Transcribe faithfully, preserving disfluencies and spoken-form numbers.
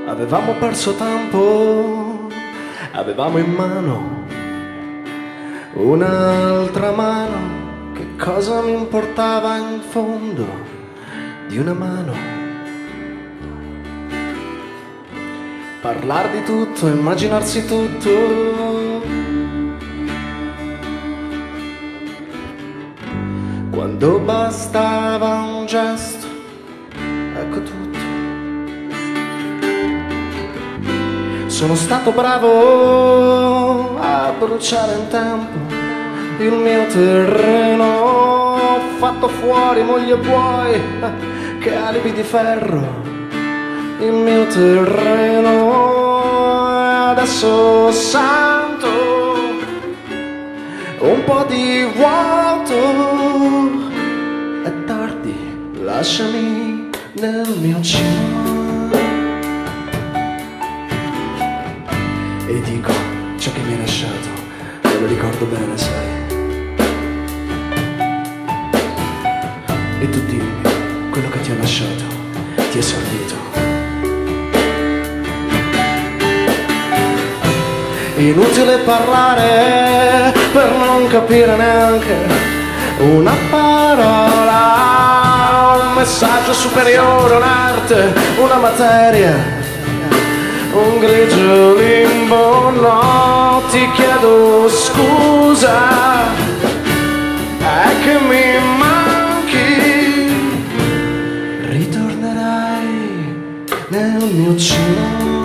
Avevamo perso tempo, avevamo in mano un'altra mano. Che cosa mi importava in fondo di una mano? Parlar di tutto, immaginarsi tutto. Quando bastava un gesto, ecco tutto. Sono stato bravo a bruciare in tempo il mio terreno. Ho fatto fuori moglie e buoi, che alibi di ferro, il mio terreno. E adesso sento un po' di vuoto. È tardi, lasciami nel mio cielo. E dico ciò che mi hai lasciato, me lo ricordo bene, sai. E tu dimmi, quello che ti ho lasciato ti è servito? Inutile parlare per non capire neanche una parola. Un messaggio superiore, un'arte, una materia, un grigio limbo. No, ti chiedo scusa, è che mi manchi. Ritornerai nel mio cielo.